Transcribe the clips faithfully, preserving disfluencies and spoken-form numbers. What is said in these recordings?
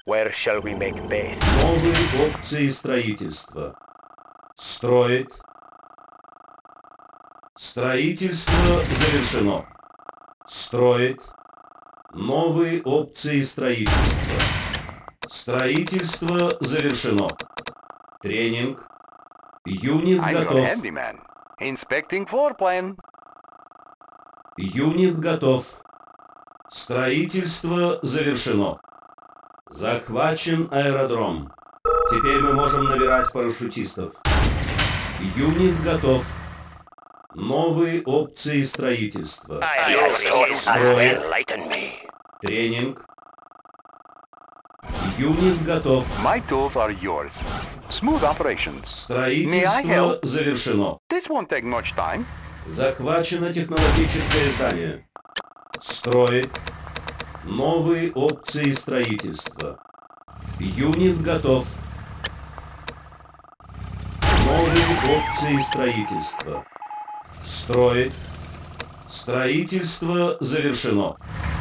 Where shall we make base? Новые опции строительства. Строит. Строительство завершено. Строит. Новые опции строительства. Строительство завершено. Тренинг. Юнит I'm your готов. handyman. Inspecting floor plan. Юнит готов. Строительство завершено. Захвачен аэродром. Теперь мы можем набирать парашютистов. Юнит готов. Новые опции строительства. Строит. Тренинг. Юнит готов. My tools are yours. Smooth operations. Строительство завершено. This won't take much time. Захвачено технологическое здание. Строит. Новые опции строительства. Юнит готов. Новые опции строительства. Строит. Строительство завершено.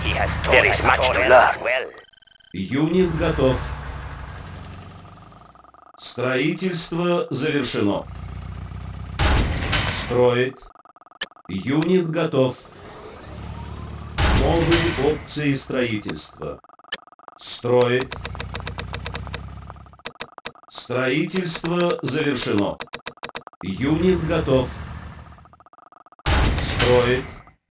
Юнит готов. Строительство завершено. Строит. Юнит готов. Новые опции строительства. Строит. Строительство завершено. Юнит готов. Строит.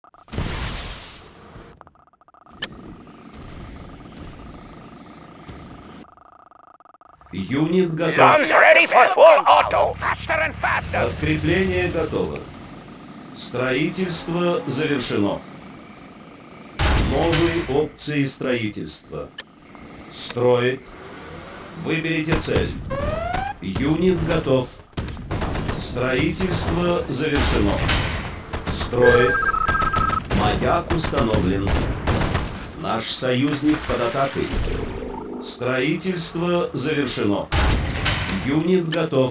Юнит готов. Подкрепление готово. Строительство завершено. Новые опции строительства. Строит. Выберите цель. Юнит готов. Строительство завершено. Строит. Маяк установлен. Наш союзник под атакой. Строительство завершено. Юнит готов.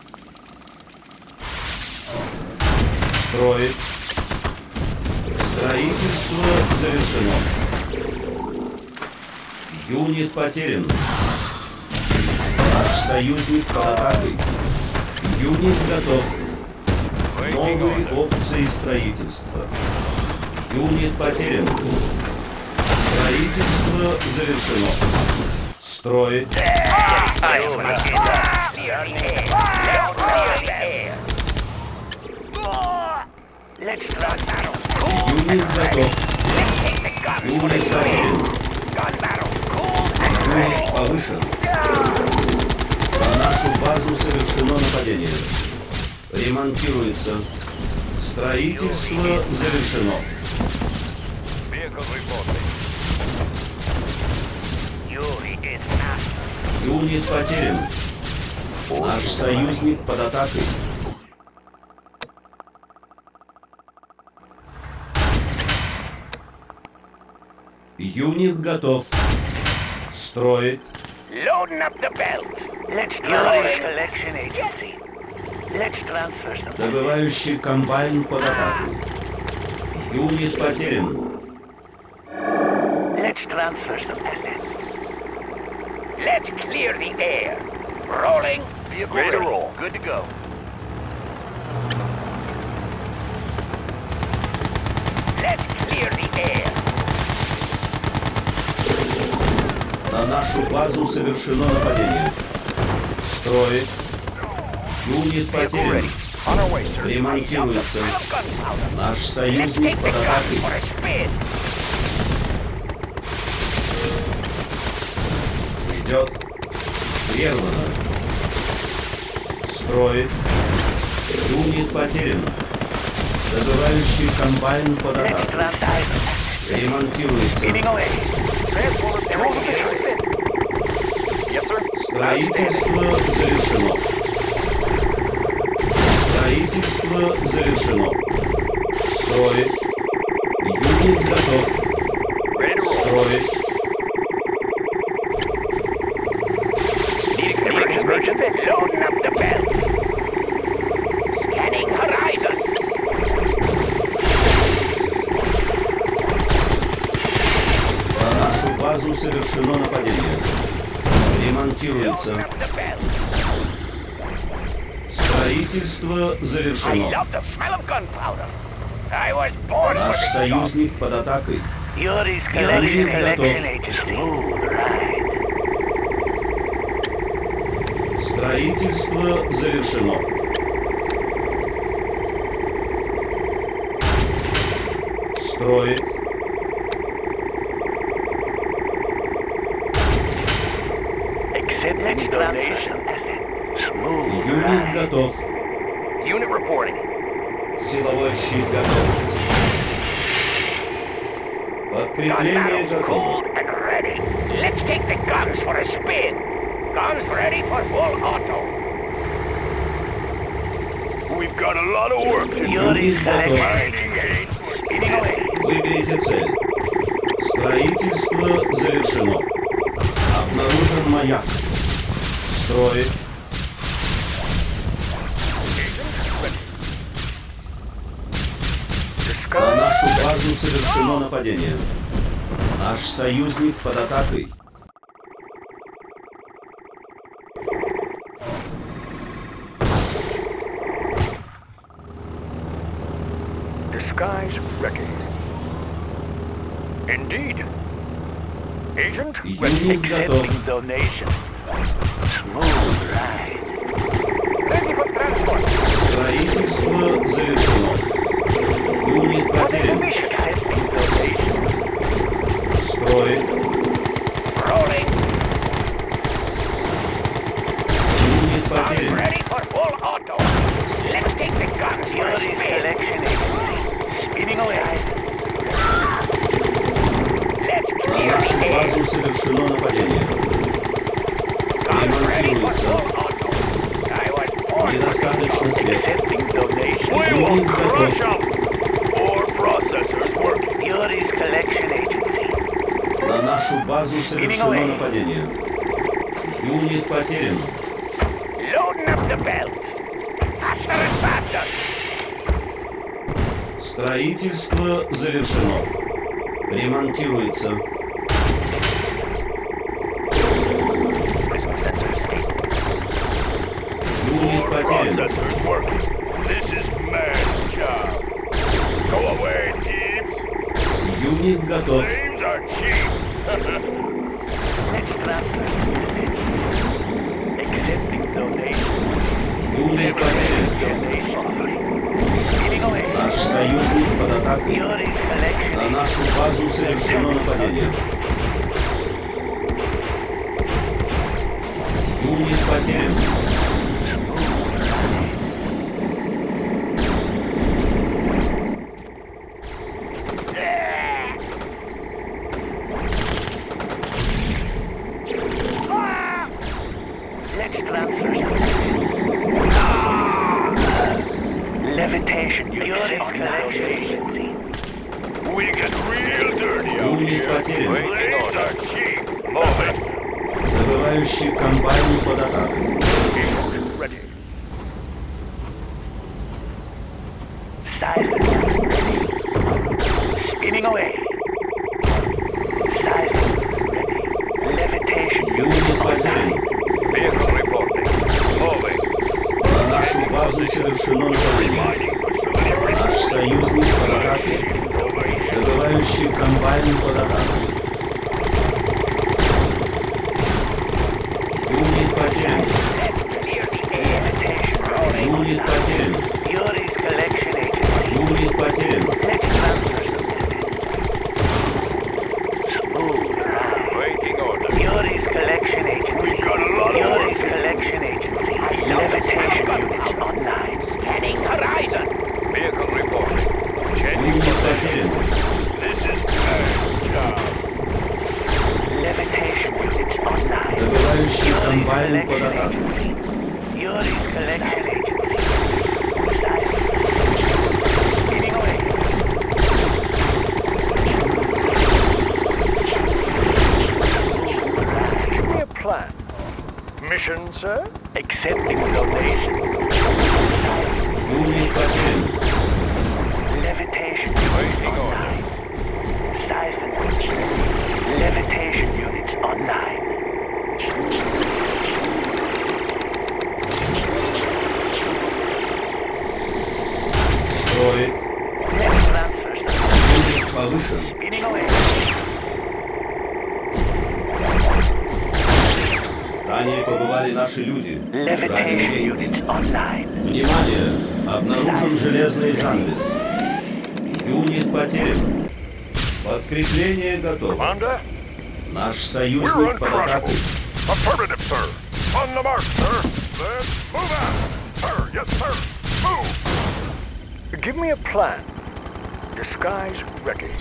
Строит. Строительство завершено. Юнит потерян. Наш союзник под атакой. Юнит готов. Новые опции строительства. Юнит потерян. Строительство завершено. Строит. Юнит готов. Юнит потерян. Юнит повышен. На нашу базу совершено нападение. Ремонтируется. Строительство завершено. Юнит потерян. Наш союзник под атакой. Юнит готов. Строит. Добывающий комбайн под атакой. Юнит потерян. Let's transfer some assets. Let's clear the air. Rolling. Vehicle ready to roll. Good to go. Let's clear the air. На нашу базу совершено нападение. Строит. Юнит потерян. Ремонтируется. Наш союзник под атакой. Ждет. Прервано. Строит. Юнит потерян. Добывающий комбайн под атакой. Ремонтируется. Строительство завершено. Строительство завершено. Строит. Юнит готов. Строит. Loading up the belt. Scanning horizon. На нашу базу совершено нападение. Ремонтируется. Loading up the belt. Строительство I завершено. love the smell of gunpowder. I was born for Наш this job. союзник под атакой. Yuri's Collection- Collection Agency. Smooth ride. Строительство завершено. Строит. Accepting donation. Smooth Юнит ride. готов. Unit reporting. Силовой щит готов. Подкрепление Gun готово. cooled and ready. Let's take the guns for a spin. Guns ready for full auto. We've got a lot of work to do. Yuri's Select готов. engage. Speeding away. Выберите цель. Строительство завершено. Обнаружен маяк. Строит. На нашу базу совершено нападение. Наш союзник под атакой. Disguise ready. Indeed. Agent, Unit готов. donation. Smooth ride. Ready for transport. Строительство завершено. Юнит What is the потерян. mission? Accepting donation. Строит. Rolling. Юнит Guns потерян. ready for full auto. Let's take the guns for a spin. Collection Agency. Speeding away. Let's На clear нашу the air. базу совершено нападение. Guns ready for Ремонтируется. full auto. I was born for Недостаточно this job. света. Accepting donation. Юнит готов. them. Four processors working. Yuri's Collection Agency. На нашу базу совершено нападение. Юнит потерян. Loading up the belt. Faster and faster. Строительство завершено. Ремонтируется. Prism sensor stable. Юнит потерян. Processors working. This is man's job. Go away, thieves. Юнит готов. Names are cheap. Next transfer. Accepting donation. Юнит потерян. Donation. Speeding away. Наш союзник под атакой. Yuri's Collection На нашу базу совершено нападение. Юнит потерян. Let's transfer. Levitation. Yuri's Collection Agency. We get real dirty out Юнит here. потерян. Blades are cheap. Moving. Добывающий комбайн под атакой. Ready. Silence. Ready. Spinning away. Silence. Ready. Levitation. Юнит потерян. Vehicle reporting. Moving. На нашу базу совершено нападение. Наш союзник под атакой. Добывающий комбайн под атакой. Юнит потерян. Clear the air. Rolling. Юнит потерян. Yuri's Collection Agency. Юнит потерян. Let's transfer. Smooth ride. Waiting order. Yuri's Collection Agency. We've got a lot of Yuri's Collection Agency. Levitation units online. Scanning horizon. Vehicle reporting. Юнит потерян. This is man's job. Levitation units online. Добывающий Yuri's комбайн под Collection атакой. Agency. Yuri's Collection Agency. Silence. Speeding away. Give me a plan. Mission, sir? Accepting donation. Юнит потерян. Levitation units online. Silence. Levitation units online. Строить. Let's transfer some. Юнит повышен. Spinning away. В здании побывали наши люди. Levitation units online. Внимание! Обнаружен железный занавес. Юнит потерян. Подкрепление готово. Commander? Наш We're союзник под атакой. uncrushable. Affirmative, sir. On the mark, sir. Let's move out. Sir, yes, sir. Move. Give me a plan. Disguise ready.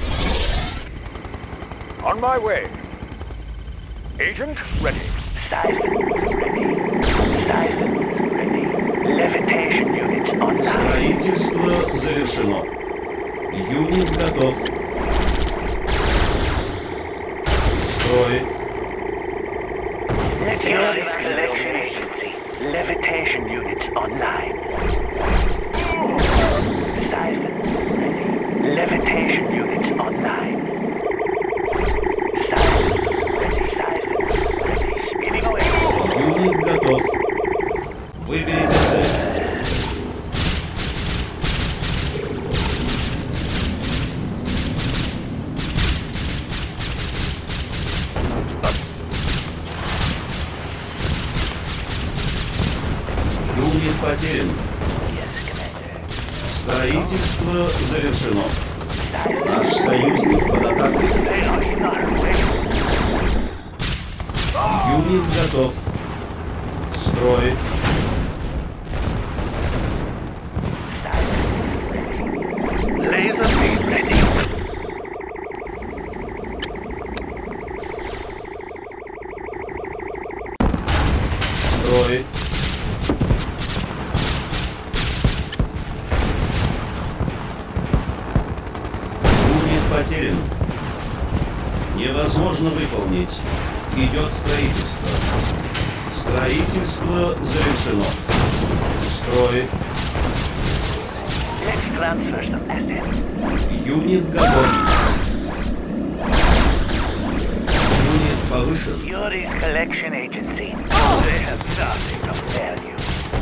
On my way. Agent ready. Siphons ready. Siphons ready. Levitation units online. Строительство завершено. Юнит готов. Строить. Meteorics Collection Agency. Levitation units online. Siphons ready. Levitation units online. Siphons ready. Siphons ready. Spinning away. Юнит готов. Выберите цель. Юнит потерян. Yes, Commander. Строительство завершено. Наш союзник под атакой. They are in our way. Юнит готов. Строить. Siphons ready. Laser beam ready. Строить. Юнит потерян. Невозможно выполнить. Идет строительство. Строительство завершено. Строить. Let's transfer some assets. Юнит готов. Юнит повышен. Yuri's Collection Agency. They have nothing of value.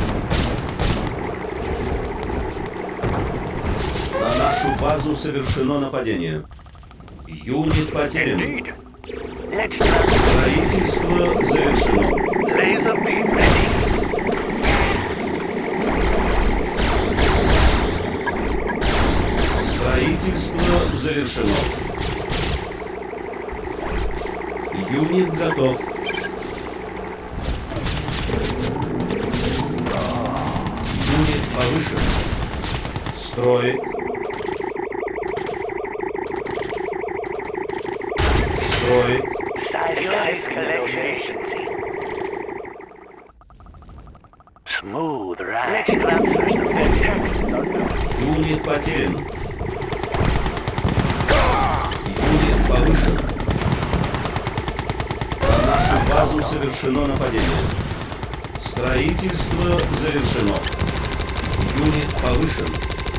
На нашу базу совершено нападение. Юнит потерян. Indeed. Let's transfer. Строительство завершено. Laser beam ready. Строительство завершено. Юнит готов. Юнит повышен. Строить. Строить. Yuri's Collection Agency. Smooth ride. Let's transfer some assets. Юнит потерян. Юнит повышен. На нашу базу совершено нападение. Строительство завершено. Юнит повышен.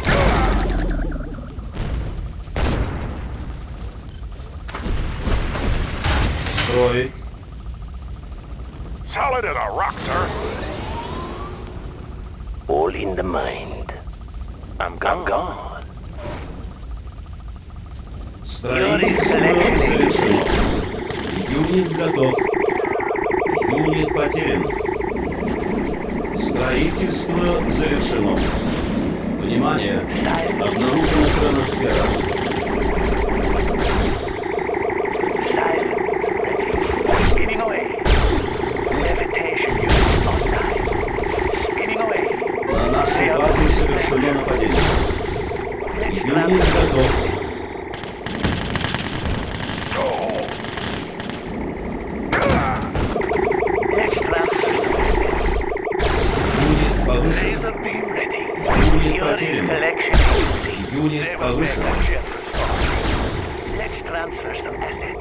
Строить. Solid as a rock, sir. All in the mind. I'm gone. I'm gone. Строительство завершено. Юнит готов. Юнит потерян. Строительство завершено. Внимание! Обнаружена хроносфера. Spinning away. Levitation units online. Spinning away. На нашу базу совершено нападение. Let's Юнит transfer. готов. Let's transfer. Юнит повышен. Laser beam ready. Юнит Yuri's потерян. Collection Agency. Юнит повышен. Let's transfer some assets.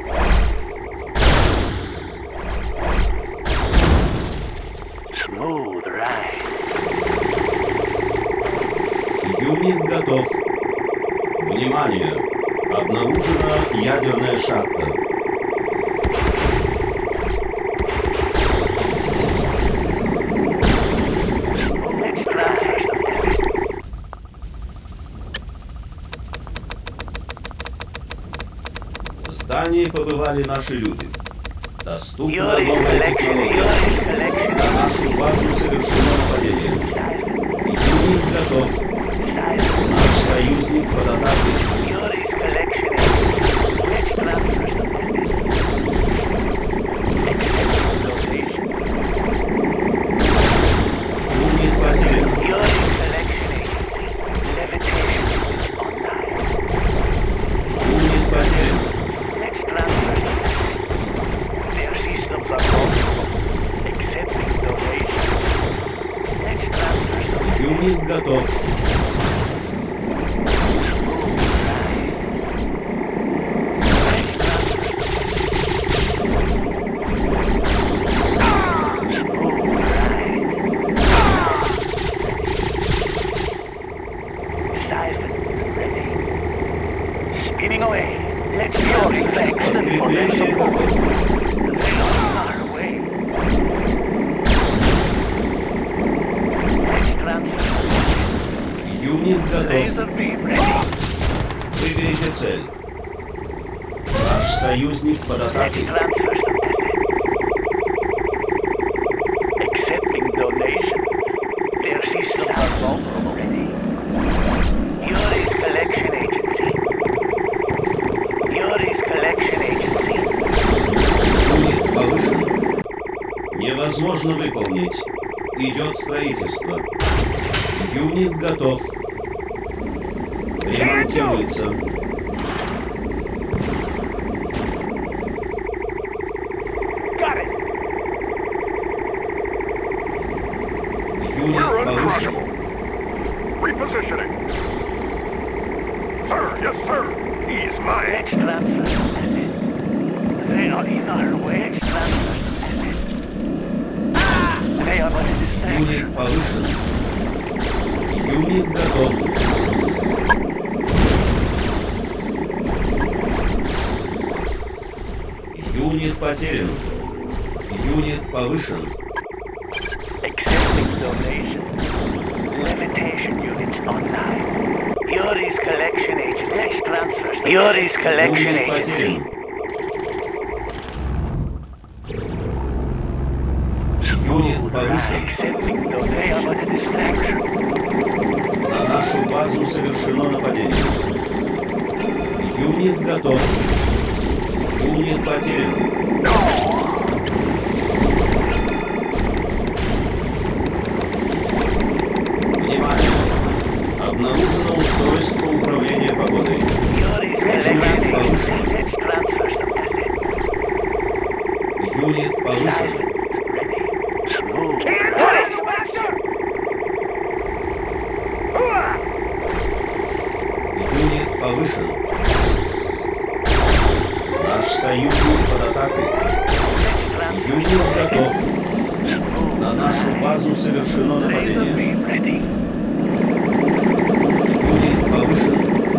Smooth ride. Юнит готов. Внимание! Обнаружена ядерная шахта. Let's transfer some assets. Ранее побывали наши люди. Доступна Your is новая collection. Your технология. is collection. На нашу базу совершено нападение. Юнит готов. Наш союзник под атакой. Your is collection. Let's transfer some assets. Accept donation. Юнит потерян. Your is collection agency. Levitation is online. Юнит потерян. Let's transfer some assets. Their systems are vulnerable. Accepting donation. Let's transfer some assets. Юнит готов. Spinning away. Let's Fury thanks them for their support. They are on our way. Let's transfer. Юнит готов. Laser beam ready. Выберите цель. Наш союзник под Let's атакой. transfer some assets. Accepting donations. Their systems are vulnerable. Ready. Fury's collection agency. Fury's collection agency. Юнит повышен. Невозможно выполнить. Идет строительство. Юнит готов. Ремонтируется. Got it. Юнит We're повышен. uncrushable. Repositioning. Sir, yes, sir. He's mine. Let's transfer some assets. They are in our way. Let's transfer some assets. Ah! They are under distraction. Юнит повышен. Юнит готов. Юнит потерян. Юнит повышен. Accepting donation. Levitation units online. Yuri's collection agent. Let's transfer some Yuri's collection Юнит agency. потерян. Юнит повышен. Accepting donation. They are under distraction. На нашу базу совершено нападение. Юнит готов. Юнит потерян. Внимание! Обнаружено устройство управления погодой. Yuri's collection agency. Let's transfer some assets. Юнит повышен. Silent. Ready. Smooth. Юнит повышен. Наш союзник под атакой. Юнит готов. На нашу базу совершено Laser нападение. beam ready. Юнит повышен.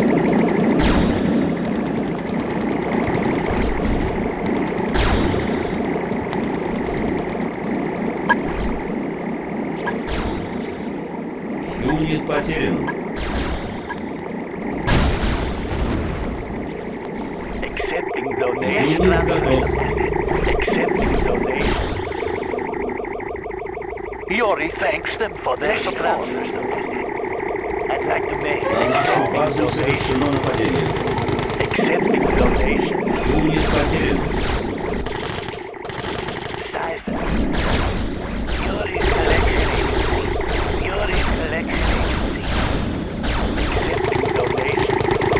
Юнит потерян. Accepting donation. Юнит готов. Accepting donation. Yuri thanks them for their support. I'd like to make На нашу базу совершено нападение. accepting donation. Юнит потерян. Siphon. Yuri's collection agency. Yuri's collection agency. Accepting donation.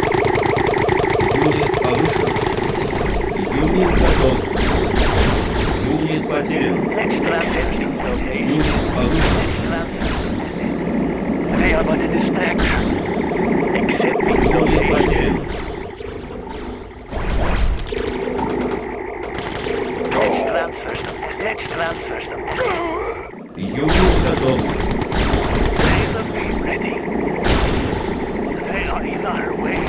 Юнит повышен. Юнит готов. Юнит потерян. Let's transfer some donation. Юнит повышен. Let's transfer some assets. They are but a distraction. Accepting Юнит donation. потерян. Let's transfer some assets. Let's transfer some assets. Юнит готов. Laser beam ready. They are in our way.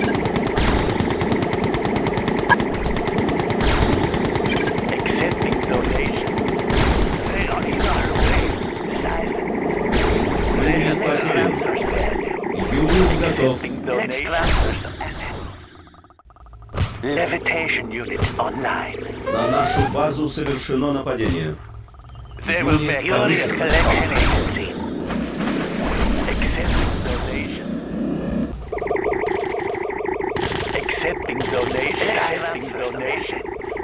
Accepting donation. They are in our way. Silent. Юнит Let's потерян. transfer some assets. Юнит готов. Accepting donation. Let's transfer some assets. Levitation units online. На нашу базу совершено нападение. They will Unit make Yuri's повышен. collection agency. Accepting donation. Accepting donation. Accepting donation.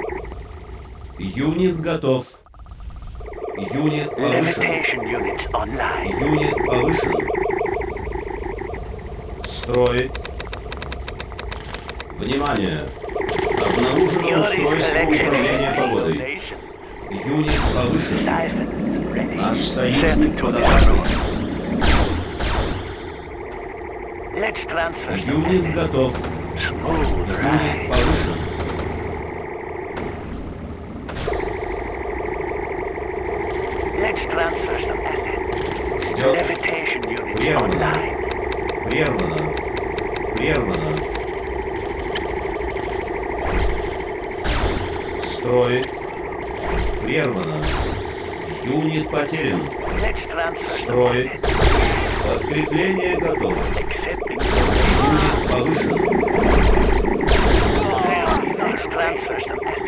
Юнит готов. Юнит повышен. Levitation units online. Юнит повышен. Строить. Внимание! Обнаружено Yuri's устройство collection управления agency погодой. donation. Юнит повышен. Siphons ready. Наш Sent союзник to под the охраной. Let's transfer some Юнит assets. готов. Smooth Юнит ride. повышен. Let's transfer some assets. Ждет. Levitation units Прервано. online. Прервано. Прервано. Строить. Прервано. Юнит потерян. Let's transfer some Строить. assets. Подкрепление готово. Accepting. Юнит повышен. Let's transfer some assets.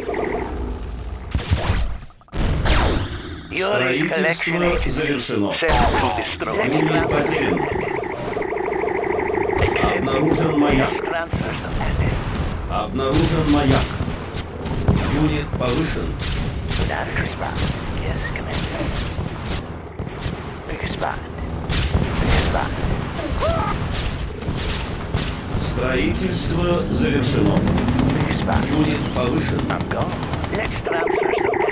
Yuri's collection Строительство agency завершено. sent to destroy. Let's Юнит transfer потерян. some assets. Обнаружен маяк. Let's transfer some assets. Обнаружен маяк. Юнит повышен. Without a respond. Yes, Commander. Big spot. Big spot. Строительство завершено. Big spot. Юнит повышен. I'm gone. Let's transfer some assets.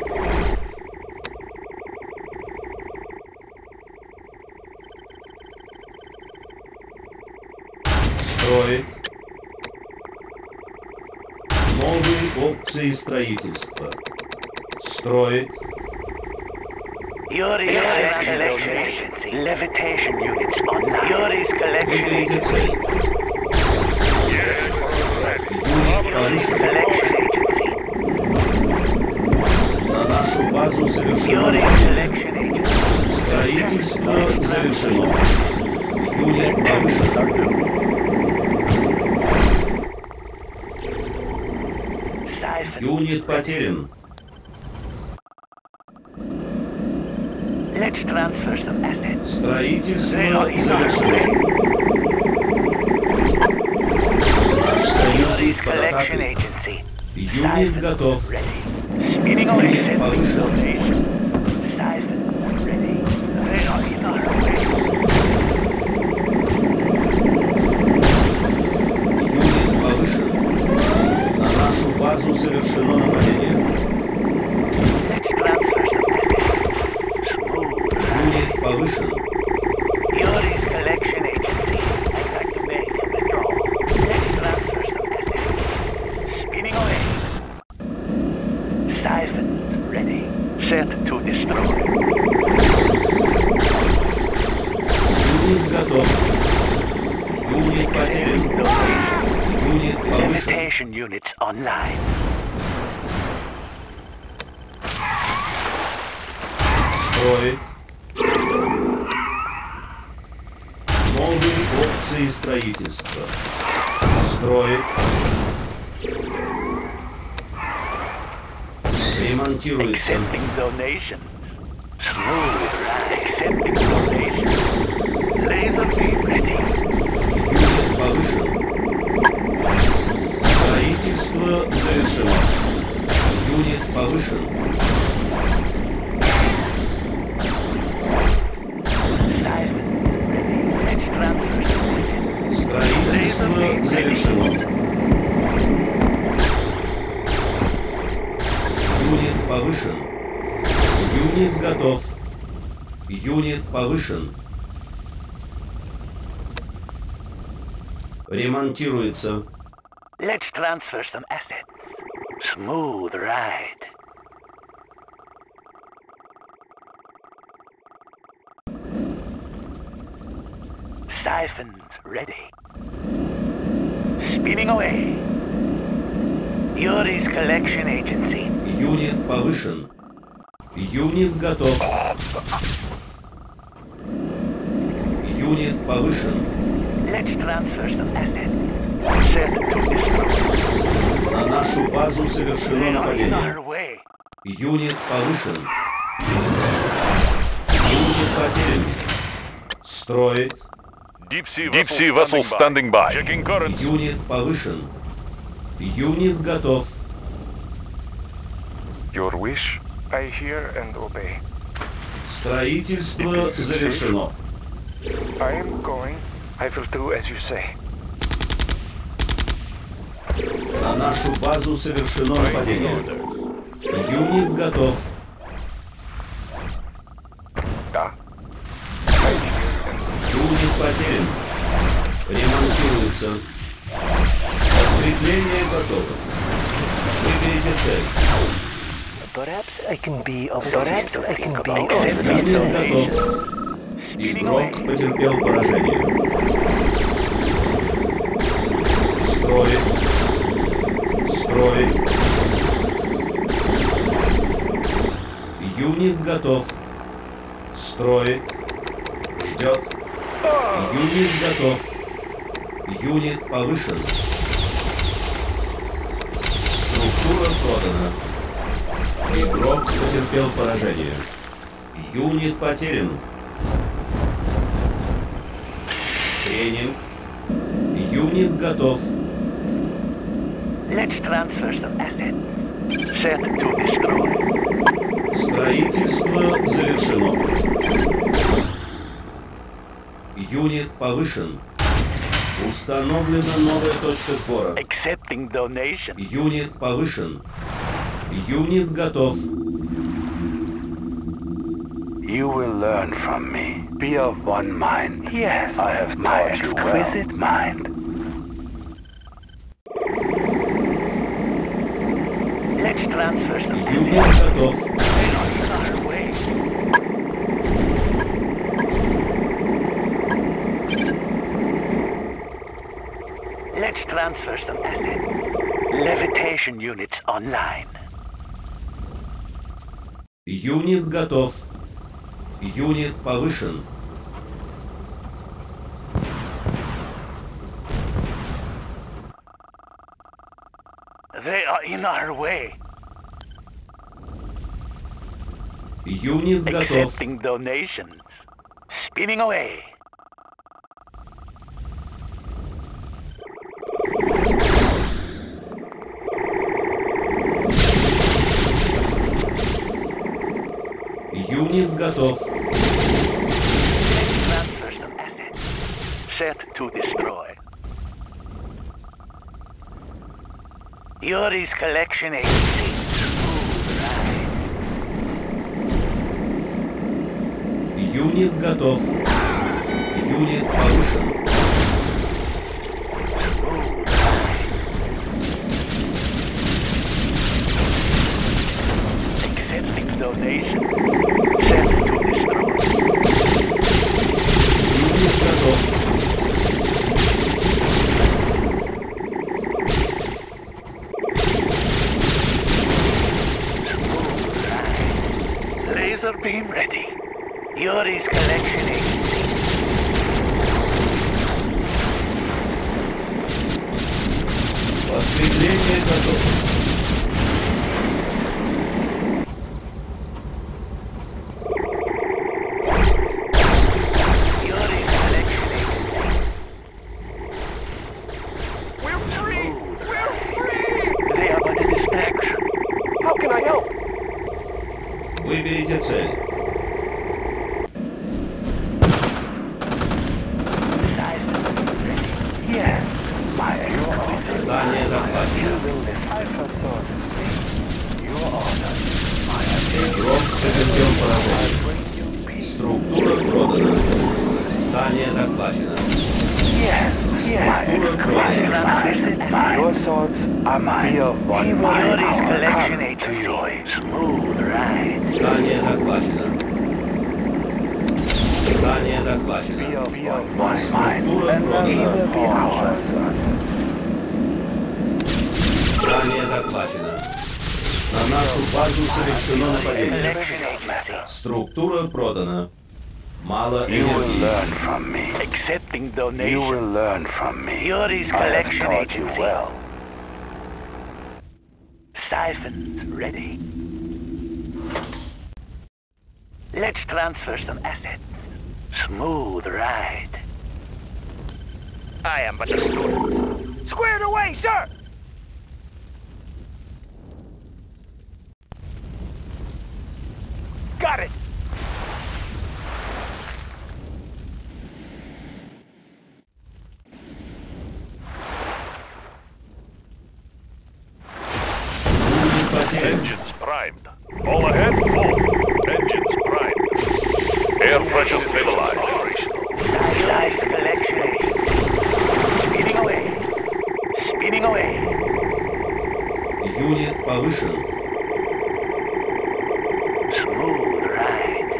Строить. Новые опции строительства. Строить. Yuri's collection agency. Levitation units online. Yuri's collection Выберите agency. цель. Юнит Yuri's повышен. collection agency. На нашу базу совершено Yuri's нападение. collection agency. Строительство завершено. Юнит повышен. Siphon. Юнит потерян. Let's transfer some assets. Строительство They are завершено. Наш союзник Yuri's под collection атакой. agency. Юнит Siphon готов. ready. Spinning on Юнит accepting повышен. donation. Siphon ready. They are in our way. Юнит повышен. На нашу базу совершено нападение. Let's transfer some assets. Smooth. Юнит повышен. Yuri's collection agency. I'd like to make a withdrawal. Let's transfer some assets. Spinning away. Siphons ready. Set to destroy. Юнит готов. Юнит потерян. Юнит повышен. Levitation units online. Строить. Новые опции строительства. Строить. Ремонтируется. Accepting donations. Smooth ride. Accepting donations. Laser beam ready. Юнит повышен. Строительство завершено. Юнит повышен. Siphons ready. Let's transfer some assets. Строительство завершено. Юнит повышен. Юнит готов. Юнит повышен. Ремонтируется. Let's transfer some assets. Smooth ride. Siphons ready. Spinning away. Yuri's collection agency. Юнит повышен. Юнит готов. Юнит повышен. Let's transfer some assets. Set to destroy. На нашу базу совершено They are in нападение. our way. Юнит повышен. Юнит потерян. Строит. Deep sea vessel standing by. Checking currents. Юнит повышен. Юнит готов. Your wish, I hear and obey. Строительство завершено. I am going. I will do as you say. На нашу базу совершено нападение. Юнит готов. Да. Юнит потерян. Ремонтируется. Подкрепление готово. Выберите цель. Perhaps I can be of Perhaps I can be Юнит готов. Игрок потерпел поражение. Строит. Строит. Юнит готов. Строит. Ждет. Юнит готов. Юнит повышен. Структура продана. Игрок потерпел поражение. Юнит потерян. Тренинг. Юнит готов. Let's transfer some assets. Set to destroy. Строительство завершено. Юнит повышен. Установлена новая точка сбора. Accepting donation. Юнит повышен. Юнит готов. You will learn from me. Be of one mind. Yes, I have My taught you well. exquisite mind. Let's transfer some Юнит assets. готов. They are in our way. Let's transfer some assets. Levitation units online. Юнит готов. Юнит повышен. They are in our way. Юнит готов. Accepting donations. Spinning away. Юнит готов. Transfer some assets. Set to destroy. Yuri's collection agency. Юнит готов. Юнит повышен. Accepting donation. Set to destroy. Юнит готов. Laser beam ready. Yuri's collection agency. Подкрепление готово. Yuri's collection agency. We're free! We're free! They are but a distraction. How can I help? Выберите цель. Yes, my exquisite. Здание захвачено. Игрок потерпел поражение. Структура продана. Здание захвачено. Yes, yes, Структура exquisite. продана. Your swords are mine. Be of one mind. Yuri's I'll collection come to you. agency. Smooth ride. Здание захвачено. Здание Be захвачено. of one mind. Структура And продана. neither be ours. Здание захвачено. На нашу базу совершено нападение. Collection agency. Структура продана. Мало You will энергии. learn from me. Accept accepting donations. You will learn from me. Yuri's I have collection taught you agency. well. Siphons ready. Let's transfer some assets. Smooth ride. I am but a student. Squared away, sir! Got it! Engines primed. All ahead, full. Engines primed. Air pressure stabilized. Size collection agency. Spinning away. Spinning away. Юнит повышен. Smooth ride.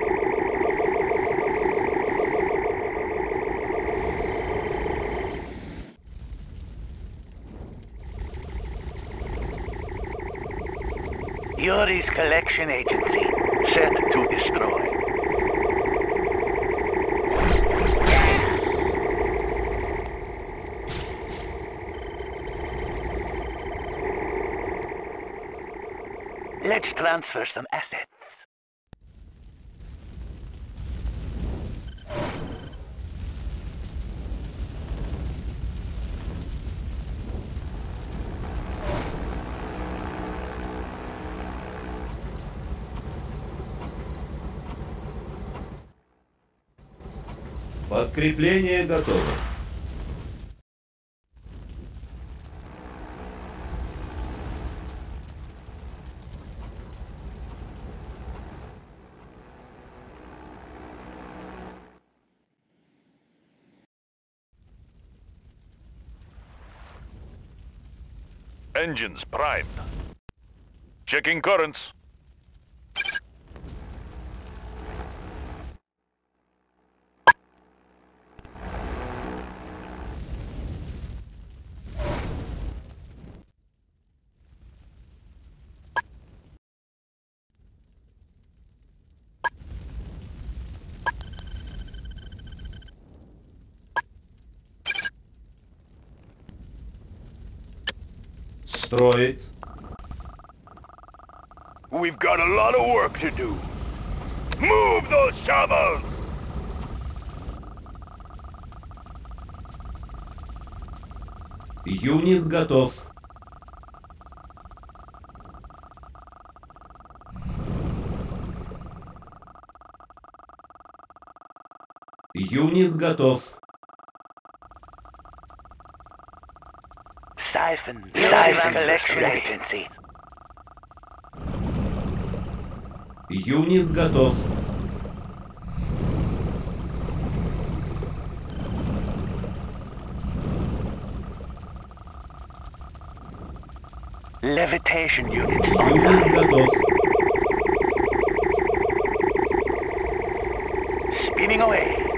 Yuri's collection agency. Set to destroy. Let's transfer some assets. Подкрепление готово. Engines primed. Checking currents. Строить. We've got a lot of work to do. Move those shovels! Юнит готов. Юнит готов. Siphon. Siphon collection agency. Юнит готов. Levitation units Юнит online. готов. Spinning away.